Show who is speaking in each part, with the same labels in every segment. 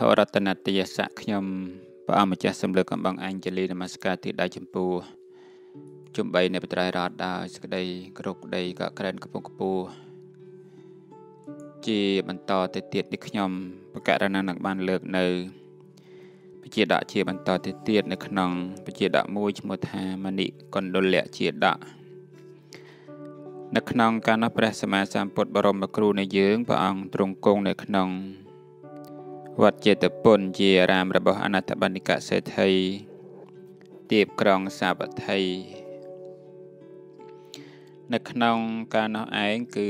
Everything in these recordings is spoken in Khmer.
Speaker 1: រតនតយស័កខ្ញុំព្រះអង្គម្ចាស់សម្លឹកកំបងអញ្ជលីនមស្ការទីដៃចម្ពោះជំបីនៃបត្រៃរតដោយសេចក្តីគ្រប់ក្តីក៏ក្រិនកំពុងខ្ពស់ជាបន្តទៅទៀតនេះខ្ញុំបកករណានឹងបានលើកនៅបជាដកជាបន្តទៅទៀតនៅក្នុងបជាដកមួយឈ្មោះថាមនិកណ្ដុលៈជាដកនៅក្នុងការនោះព្រះសម្មាសម្ពុទ្ធបរមគ្រូនៃយើងព្រះអង្គទ្រង់គង់នៅក្នុងវត្តចេតពុនជាអារាមរបស់អនត្តបណ្ឌិកសេដ្ឋីទៀបក្រុងសាវត្ថីនៅក្នុងការនោះឯងគឺ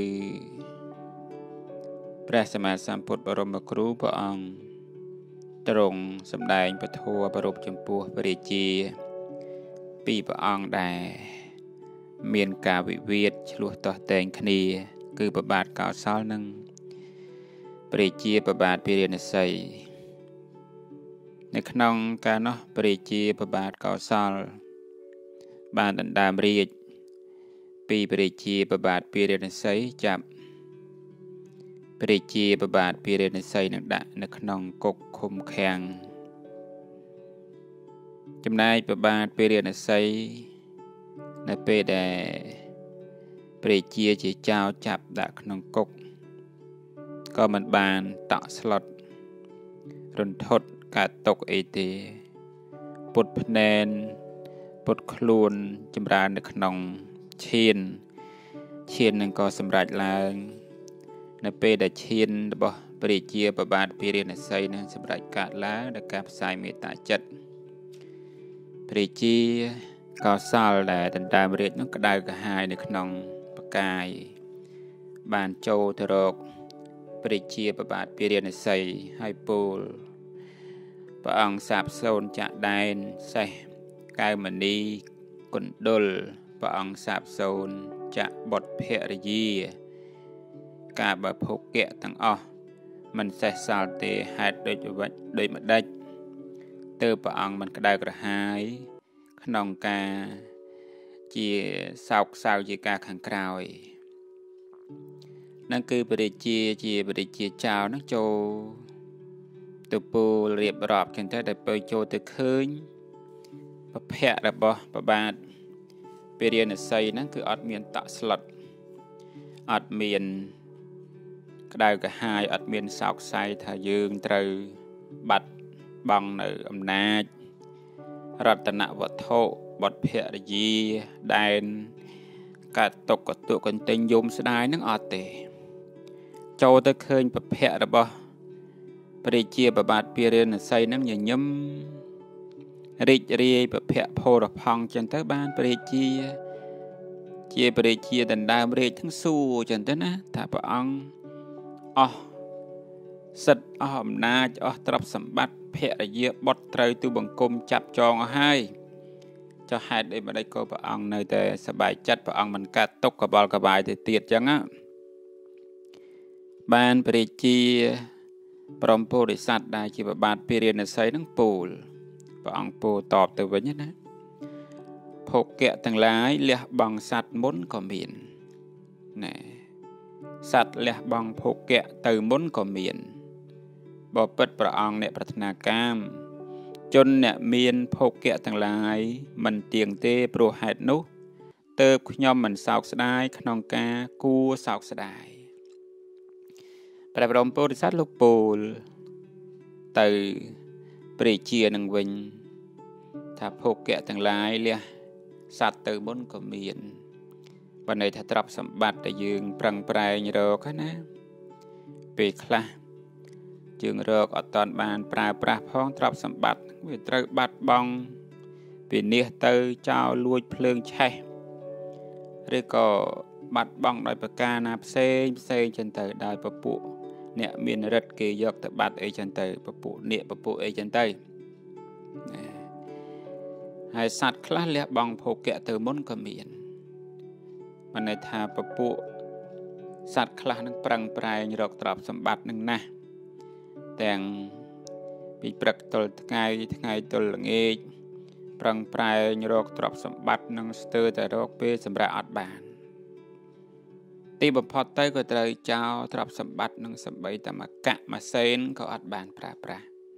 Speaker 1: ព្រះសម្មាសម្ពុទ្ធបរមគ្រូព្រះអង្គទ្រង់សម្ដែងពធប្រពចំពោះព្រះរាជាពីរព្រះអង្គដែរមានការវិវាទឆ្លោះទាស់តែងគ្នាគឺប្របាទកោសលនិងព្រះរាជាប្របាទពារាណសីនៅក្នុងការនោះព្រះរាជាប្របាទកោសលបានដណ្ដើមរាជពីព្រះរាជាប្របាទពារាណសីចាប់ព្រះរាជាប្របាទពារាណសីនឹងដាក់នៅក្នុងគុកឃុំឃាំងចំណែកប្របាទពារាណសីនៅពេលដែលព្រះរាជាចៅចាប់ដាក់ក្នុងគុកក៏មិនបានតក់ស្លុតរន្ធត់កាត់ទុកអីទេពុតភ្នែនពុតខ្លួនចម្រើននៅក្នុងឈាននឹងក៏សម្រេចឡើងនៅពេលដែលឈានរបស់ព្រះរាជាប្របាទពារាណសីនឹងសម្រេចកាត់ឡើងដោយការផ្សាយមេត្តាចិត្តព្រះរាជាកោសលដែលដណ្ដើមរាជនោះក្តៅក្រហាយនៅក្នុងបកាយបានចូលទៅរកព្រះរាជាប្របាទពារាណសីហើយពោលព្រះអង្គសាបសូន្យចាក់ដែនសេះកៅមនីកណ្ដុលព្រះអង្គសាបសូន្យចាក់បុត្រភរិយាការបើភោគៈទាំងអស់មិនសេះសល់ទេហេតុដូចម្ដេចទើបព្រះអង្គមិនក្តៅក្រហាយក្នុងការជាសោកសៅជាការខាងក្រោយนั่นคือព្រះរាជាជាព្រះរាជាចៅនឹងចូលទៅពោលរៀបរាប់ចឹងទៅដែលពេលចូលទៅឃើញប្រភពរបស់ប្របាទពារាណសីហ្នឹងគឺអត់មានតក់ស្លុតអត់មានក្តៅក្រហាយអត់មានសោកសៅថាយើងត្រូវបាត់បង់នៅអំណាចរតនវត្ថុបុត្រភរិយាដែនកាត់ទុកកតុកន្ទិញយមស្ដាយនឹងអត់ទេចូលទៅឃើញប្រភពរបស់ព្រះរាជាប្របាទពារាណសីនឹងញញឹមរីករាយប្រភពផោរផង់ចឹងទៅបានព្រះរាជាព្រះរាជាដណ្ដើមរាជទាំងសួរចឹងទៅណាថាព្រះអង្គអស់សិទ្ធអស់អំណាចអស់ទ្រព្យសម្បត្តិភរិយាបុត្រត្រូវទូបង្គំចាប់ចងអស់ហើយចុះហេតុអីមិនដេចក៏ព្រះអង្គនៅតែសប្បាយចិត្តព្រះអង្គមិនកាត់ទុកកបល់កបាយទៅទៀតចឹងណាបានព្រះរាជាព្រមពោធិសត្វដែលជាប្របាទពារាណសីនឹងពោលព្រះអង្គពោលតបទៅវិញណាភោគៈទាំងឡាយលះបង់សត្វមុនក៏មានណែសត្វលះបង់ភោគៈទៅមុនក៏មានបបិទ្ធព្រះអង្គអ្នកប្រាថ្នាកាមជនអ្នកមានភោគៈទាំងឡាយមិនទៀងទេព្រោះហេតុនោះទើបខ្ញុំមិនសោកស្ដាយក្នុងការគួរសោកស្ដាយព្រះបរមពុទ្ធិសត្វលោកពោលទៅព្រះជានឹងវិញថាភោគៈទាំងឡាយលះសត្វទៅមុនក៏មានបើន័យថាទ្រព្យសម្បត្តិដែលយើងប្រឹងប្រែងរកណាពេលខ្លះយើងរកអត់តាន់បានប្រើប្រាស់ផងទ្រព្យសម្បត្តិវាត្រូវបាត់បង់ពីនេះទៅចោលលួចភ្លើងឆេះឬក៏បាត់បង់ដោយប្រការណាផ្សេងចឹងទៅដោយពពួកអ្នកមានរិទ្ធគេយកទៅបាត់អីចឹងទៅពពួកអ្នកពពួកអីចឹងទៅហើយសត្វខ្លះលះបង់ភោគៈទៅមុនក៏មានមិនន័យថាពពួកសត្វខ្លះនឹងប្រឹងប្រែងរកទ្រព្យសម្បត្តិនឹងណាស់ទាំងពីព្រឹកទល់ថ្ងៃទល់ល្ងាចប្រឹងប្រែងរកទ្រព្យសម្បត្តិនឹងស្ទើរតែរកពេលសម្រាប់អត់បានទីបំផុតទៅក៏ត្រូវចោលទ្រព្យសម្បត្តិនឹងសម្បីតែមកកាក់ម៉ាសេនក៏អត់បានប្រើប្រាស់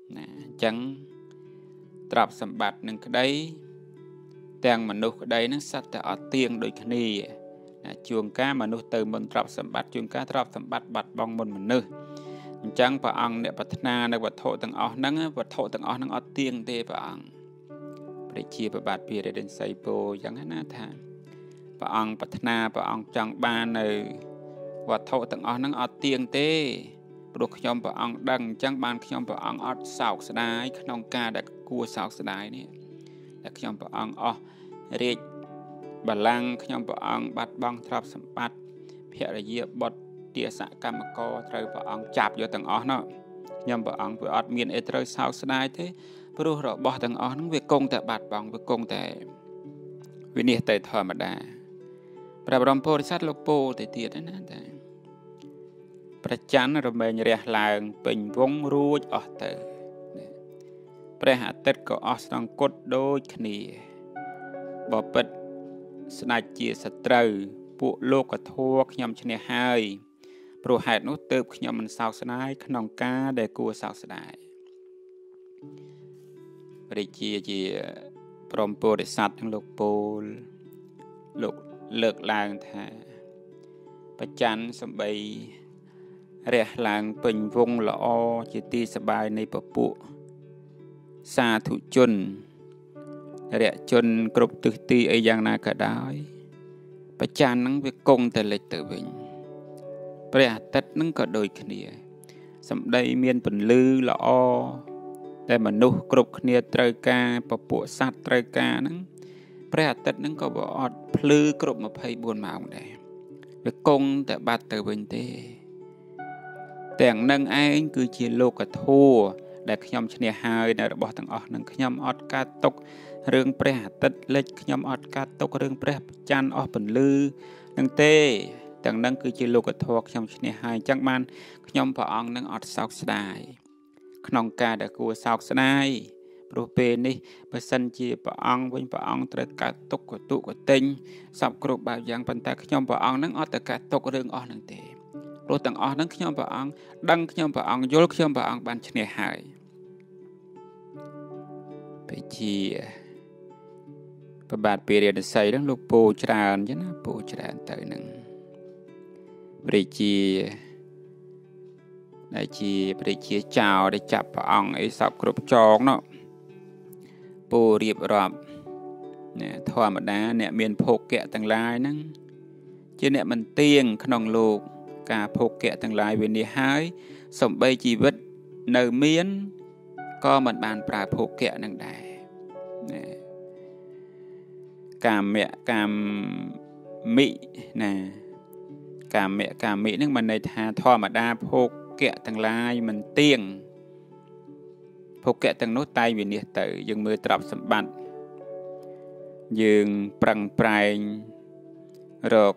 Speaker 1: ណាអញ្ចឹងទ្រព្យសម្បត្តិនឹងក្តីទាំងមនុស្សក្តីនឹងសត្វតែអត់ទៀងដូចគ្នាណាជួនកាលមនុស្សទៅមុនទ្រព្យសម្បត្តិជួនកាលទ្រព្យសម្បត្តិបាត់បង់មុនមនុស្សអញ្ចឹងព្រះអង្គអ្នកប្រាថ្នានៅវត្ថុទាំងអស់ហ្នឹងវត្ថុទាំងអស់ហ្នឹងអត់ទៀងទេព្រះអង្គព្រះជាប្របាទពីរិទ្ធិស័យពោអញ្ចឹងណាថាព្រះអង្គប្រាថ្នាព្រះអង្គចង់បាននៅវត្ថុទាំងអស់ហ្នឹងអត់ទៀងទេព្រោះខ្ញុំព្រះអង្គដឹងអញ្ចឹងបានខ្ញុំព្រះអង្គអត់សោកស្ដាយក្នុងការដែលគួរសោកស្ដាយនេះដែលខ្ញុំព្រះអង្គអស់រាជបល្ល័ង្កខ្ញុំព្រះអង្គបាត់បង់ទ្រព្យសម្បត្តិភរិយាបុត្រទាសកម្មករត្រូវព្រះអង្គចាប់យកទាំងអស់នោះខ្ញុំព្រះអង្គវាអត់មានអីត្រូវសោកស្ដាយទេព្រោះរបស់ទាំងអស់ហ្នឹងវាគង់តែបាត់បង់វាគង់តែវិនិច្ឆ័យទៅធម្មតាព្រះបរមពុទ្ធសាសនាលោកពោលទៅទៀតណាតែព្រះច័ន្ទរមែងរះឡើងពេញវងរួចអស់ទៅព្រះអាទិត្យក៏អស់ស្នងគត់ដូចគ្នាបបិទ្ធស្ដេចជាសត្រូវពួកលោកធัวខ្ញុំឈ្នះហើយព្រោះហេតុនោះទើបខ្ញុំមិនសោកស្ដាយក្នុងការដែលគួរសោកស្ដាយព្រះជាព្រមពុរិស័ទទាំងលោកពោលលោកលើកឡើងថាបច្ច័នសំបីរះឡើងពេញវងល្អជាទីសបាយនៃពពួកសាធុជនរយជនគ្រប់ទិសទីអីយ៉ាងណាក៏ដោយបច្ច័នហ្នឹងវាគង់តែលេចទៅវិញព្រះអាទិត្យហ្នឹងក៏ដូចគ្នាសម្ដីមានពន្លឺល្អតែមនុស្សគ្រប់គ្នាត្រូវការពពួកសត្វត្រូវការហ្នឹងព្រះអាទិត្យហ្នឹងក៏វាអត់ភ្លឺគ្រប់24ម៉ោងដែរវាគង់តែបាត់ទៅវិញទេទាំងនឹងឯងគឺជាលោកធัวដែលខ្ញុំឈ្នះហើយនៅរបស់ទាំងអស់នឹងខ្ញុំអត់កាត់ទុករឿងព្រះអាទិត្យលិចខ្ញុំអត់កាត់ទុករឿងព្រះច័ន្ទអស់ពន្លឺនឹងទេទាំងនឹងគឺជាលោកធម៌ខ្ញុំឈ្នះហើយអញ្ចឹងបានខ្ញុំព្រះអង្គនឹងអត់សោកស្ដាយក្នុងការដែលគួរសោកស្ដាយព្រោះពេលនេះបើសិនជាព្រះអង្គវិញព្រះអង្គត្រូវកាត់ទុកកតុកតេញសពគ្រប់បែបយ៉ាងប៉ុន្តែខ្ញុំព្រះអង្គនឹងអត់ទៅកាត់ទុករឿងអស់នឹងទេព្រោះទាំងអស់នឹងខ្ញុំព្រះអង្គដឹងខ្ញុំព្រះអង្គយល់ខ្ញុំព្រះអង្គបានឈ្នះហើយពេលជាប្របាទពីរិទ្ធិស័យហ្នឹងលោកពោច្រើនចឹងណាពោច្រើនទៅនឹងព្រះជាដែលជាព្រះជាចៅដែលចាប់ព្រះអង្គអីសពគ្រប់ចងនោះពោរៀបរាប់ណាធម្មតាអ្នកមានភោគៈទាំងឡាយហ្នឹងជាអ្នកមិនទៀងក្នុងលោកការភោគៈទាំងឡាយវានេះហើយសំបីជីវិតនៅមានក៏មិនបានប្រើភោគៈនឹងដែរណាកាមមិណាកាមិនឹងមិនន័យថាធម្មតាភោគៈទាំងឡាយមិនទៀងភោគៈទាំងនោះតែវិនិច្ឆ័យទៅយើងមើលទ្រព្យសម្បត្តិយើងប្រឹងប្រែងរក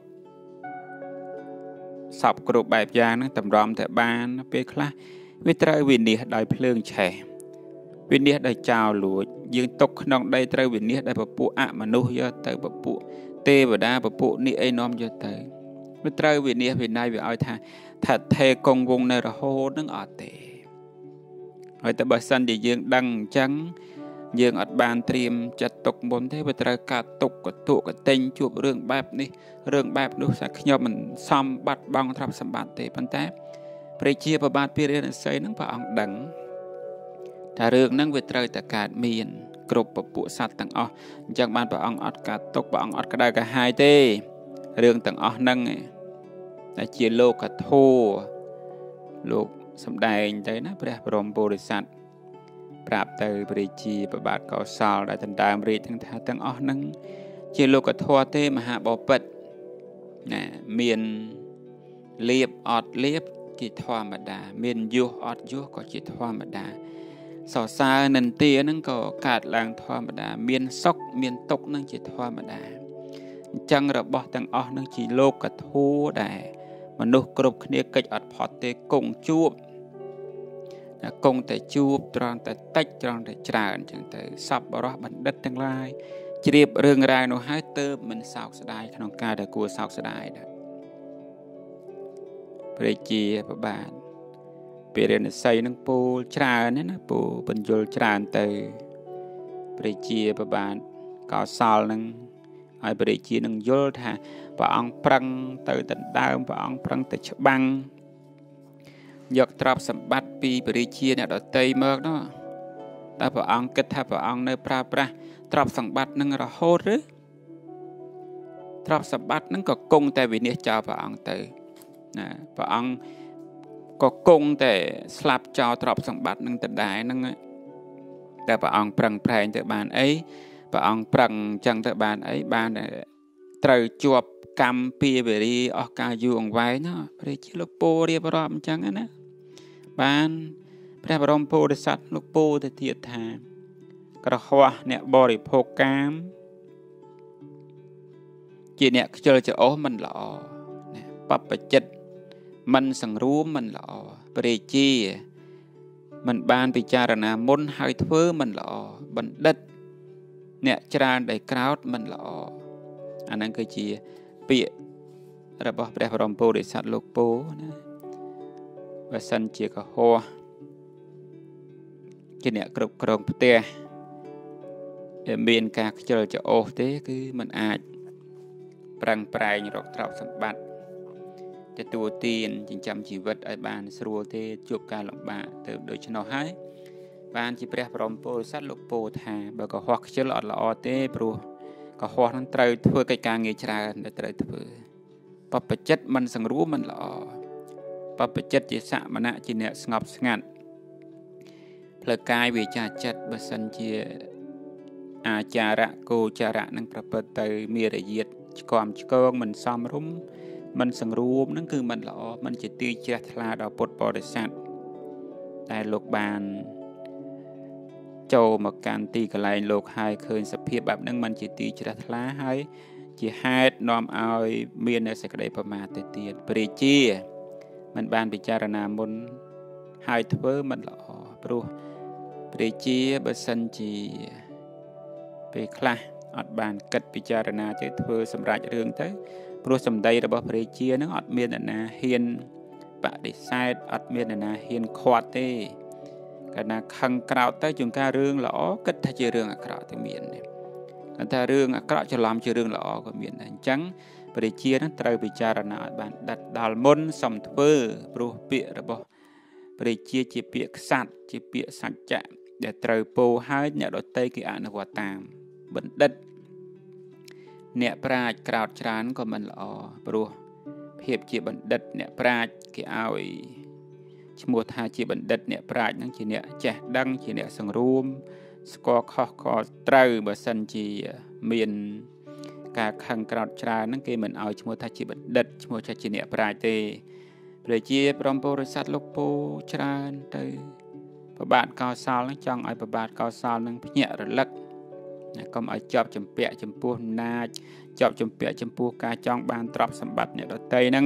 Speaker 1: សពគ្រប់បែបយ៉ាងហ្នឹងតម្រាំតែបានពេលខ្លះវាត្រូវវិនិច្ឆ័យដោយភ្លើងឆេះវិនិច្ឆ័យដោយចោលលួចយើងຕົកក្នុងដីត្រូវវិនិច្ឆ័យដោយពពួកអមនុស្សយកទៅពពួកទេវតាពពួកនេះអីនាំយកទៅវាត្រូវវិនិច្ឆ័យវិន័យវាឲ្យថាថេគង់វងនៅរហូតនឹងអត់ទេហើយតែបើសិនជាយើងដឹងអញ្ចឹងយើងអត់បានត្រៀមចិត្តទុកមុនទេវាត្រូវកាត់ទុកកតុកតេញជួបរឿងបែបនេះរឿងបែបនោះថាខ្ញុំមិនសមបាត់បង់ទ្រព្យសម្បត្តិទេប៉ុន្តែព្រះជាប្របាទពីរិទ្ធិស័យហ្នឹងព្រះអង្គដឹងថារឿងហ្នឹងវាត្រូវតែកើតមានគ្រប់ពពួកសត្វទាំងអស់អញ្ចឹងបានព្រះអង្គអត់កាត់ទុកព្រះអង្គអត់ក្តៅក្រហាយទេរឿងទាំងអស់ហ្នឹងតែជាលោកធัวលោកសំដែងទៅណាព្រះបរមពុរិស័ទប្រាប់ទៅព្រះជាប្របាទកោសលដែលដណ្ដើមរាជទាំងថាទាំងអស់ហ្នឹងជាលោកធម៌ទេមហាបពិតណាមានលៀបអត់លៀបជាធម្មតាមានយុះអត់យុះក៏ជាធម្មតាសរសើរនិន្ទាហ្នឹងក៏កើតឡើងធម្មតាមានសុខមានទុក្ខហ្នឹងជាធម្មតាអញ្ចឹងរបស់ទាំងអស់ហ្នឹងជាលោកធម៌ដែរមនុស្សគ្រប់គ្នាកិច្ចអត់ផុតទេគង់ជួបគង់តែជួបត្រង់តែតិចត្រង់តែច្រើនអញ្ចឹងទៅសពបរោះបណ្ឌិតទាំងឡាយជ្រាបរឿងរ៉ាវនោះហើយទើបមិនសោកស្ដាយក្នុងការដែលគួរសោកស្ដាយដែរព្រះជាប្របាទពេលរៀននិស្ស័យនឹងពូច្រើនណាពូបញ្យលច្រើនទៅព្រះជាប្របាទកោសលនឹងហើយព្រះជានឹងយល់ថាព្រះអង្គប្រឹងទៅដណ្ដើមព្រះអង្គប្រឹងទៅច្បាំងយកទ្រព្យសម្បត្តិពីព្រះជាអ្នកដតីមកនោះតែព្រះអង្គគិតថាព្រះអង្គនៅប្រើប្រាស់ទ្រព្យសម្បត្តិនឹងរហូតឬទ្រព្យសម្បត្តិនឹងក៏គង់តែវិនិច្ឆ័យចោលព្រះអង្គទៅណាព្រះអង្គក៏គង់តែស្លាប់ចោលទ្រព្យសម្បត្តិនឹងដដែលហ្នឹងតែព្រះអង្គប្រឹងប្រែងទៅបានអីព្រះអង្គប្រឹងអញ្ចឹងទៅបានអីបានត្រូវជាប់កម្មពីវេរីអស់កាលយូរអង្វែងណាព្រះជាលោកពូរៀបរាប់អញ្ចឹងណាបានព្រះបរមពុទ្ធសាសនាលោកពូទៅទៀតថាក្រហោះអ្នកបរិភោគកាមជាអ្នកខ្ជិលច្រអូសមិនល្អណាបព្វជិតមិនសង្រួមមិនល្អព្រះជាមិនបានពិចារណាមុនហើយធ្វើមិនល្អបណ្ឌិតអ្នកច្រើនដែលក្រោតមិនល្អអាហ្នឹងគឺជាពាក្យរបស់ព្រះបរមពុទ្ធសាសនាលោកពូណាបើសិនជាកុហកជាអ្នកគ្រប់គ្រងផ្ទះមានការខ្ជិលច្រអូសទេគឺมันអាចប្រឹងប្រែងរកទ្រព្យសម្បត្តិទទួលទានចិញ្ចឹមជីវិតឲ្យបានស្រួលទេជួបការលំបាកទៅដូច្នោះហើយបានជាព្រះបរមពុទ្ធសាសនាលោកពូថាបើកុហកខ្ជិលអត់ល្អទេព្រោះកុហកនឹងត្រូវធ្វើកិច្ចការងារច្រើនដែលត្រូវធ្វើបព្វជិតមិនសង្រួមមិនល្អបព្វជិតជាសមណៈជាអ្នកស្ងប់ស្ងាត់ផ្លូវកាយវាចាចិត្តបើសិនជាអាចារៈគោចារៈនឹងប្រព្រឹត្តទៅមានរយាទឆ្គាំឆ្គងមិនសមរម្យមិនសង្រួមនឹងគឺមិនល្អមិនជាទីជ្រះថ្លាដល់ពុទ្ធបរិស័ទតែលោកបានចូលមកកាន់ទីកន្លែងលោកហើយឃើញសភាពបែបហ្នឹងมันជាទីជ្រះថ្លាហើយជាហេតុនាំឲ្យមាននូវសេចក្តីប្រមាទទៅទៀតព្រះជាมันបានពិចារណាមុនហើយធ្វើមិនល្អព្រោះព្រះជាបើសិនជាពេលខ្លះអត់បានគិតពិចារណាទៅធ្វើសម្រេចរឿងទៅព្រោះសម្ដីរបស់ព្រះជានឹងអត់មានអ្នកណាហ៊ានបដិសេធអត់មានអ្នកណាហ៊ានខាត់ទេកាលណាខឹងក្រោតទៅជួនកាលរឿងល្អគិតថាជារឿងអាក្រក់ទៅមានតែថារឿងអាក្រក់ច្រឡំជារឿងល្អក៏មានដែរអញ្ចឹងព្រះជានឹងត្រូវពិចារណាឲ្យបានដិតដល់មុនសំធ្វើព្រោះពាក្យរបស់ព្រះជាពាក្យខ្សាត់ជាពាក្យសច្ចៈដែលត្រូវពោលឲ្យអ្នកដទៃគេអនុវត្តតាមបណ្ឌិតអ្នកប្រាជ្ញក្រោតច្រើនក៏មិនល្អព្រោះភាពជាបណ្ឌិតអ្នកប្រាជ្ញគេឲ្យឈ្មោះថាជាបណ្ឌិតអ្នកប្រាជ្ញនឹងជាអ្នកចេះដឹងជាអ្នកសង្រួមស្គាល់ខុសក៏ត្រូវបើសិនជាមានការខឹងក្រោតច្រើនហ្នឹងគេមិនឲ្យឈ្មោះថាជាបណ្ឌិតឈ្មោះថាជាអ្នកប្រាជ្ញទេព្រះជាព្រមពុរិស័ទលោកពូច្រើនទៅប្របាទកោសលនឹងចង់ឲ្យប្របាទកោសលនឹងភ្ញាក់រលឹកណាកុំឲ្យជាប់ចម្ពាក់ចំពោះអំណាចជាប់ចម្ពាក់ចំពោះការចង់បានទ្រព្យសម្បត្តិអ្នកដទៃហ្នឹង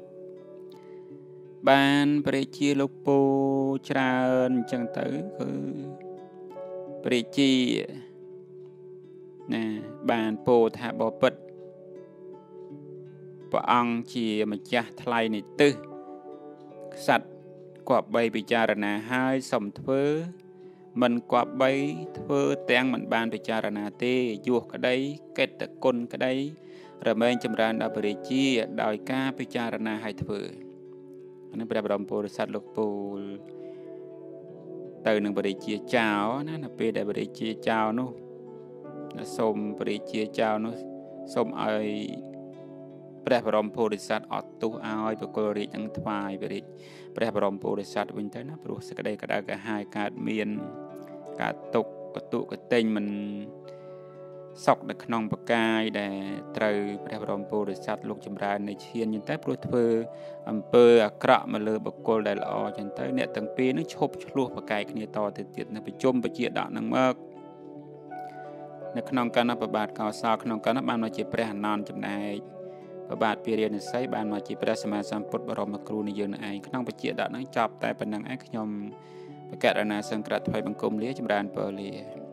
Speaker 1: បានព្រះជាលោកពូច្រើនអញ្ចឹងទៅគឺព្រះជាណាបានពោលថាបពិតព្រះអង្គជាម្ចាស់ថ្លៃនៃទិសក្សត្រគប្បីពិចារណាហើយសុំធ្វើមិនគប្បីធ្វើទាំងមិនបានពិចារណាទេយោះក្តីកិត្តគុណក្តីរមែងចម្រើនដល់ព្រះជាដោយការពិចារណាឲ្យធ្វើអានេះព្រះបរមពុទ្ធសាសនាលោកពូលទៅនឹងព្រះជាចៅណានៅពេលដែលព្រះជាចៅនោះសូមព្រះជាចៅនោះសូមឲ្យព្រះបរមពុទ្ធសាសនាអត់ទោសឲ្យបកុលរាជនឹងថ្វាយព្រះបរមពុទ្ធសាសនាវិញទៅណាព្រោះសេចក្តីក្តៅក្រហាយកើតមានការទុកកតុកតេញមិនសុខនៅក្នុងបកាយដែលត្រូវព្រះបរមពុទ្ធសាសនាលោកចម្រើននៃឈានចឹងទៅព្រោះធ្វើអំពើអាក្រក់មកលើបុគ្គលដែលល្អចឹងទៅអ្នកទាំងពីរនឹងឈប់ឆ្លោះបកាយគ្នាតទៅទៀតនៅប្រជុំបជាដកនឹងមកនៅក្នុងកណ្ណប្របាទកោសលក្នុងកណ្ណបានមកជាព្រះអនន្តចំណែកព្រះបាទពារានិស័យបានមកជាព្រះសម្មាសម្ពុទ្ធបរមគ្រូនៃយើងឯងក្នុងបជាដកនឹងចប់តែប៉ុណ្្នឹងឯងខ្ញុំបកករណាសង្ក្រាត់ថ្វាយបង្គំលាចម្រើនពរលា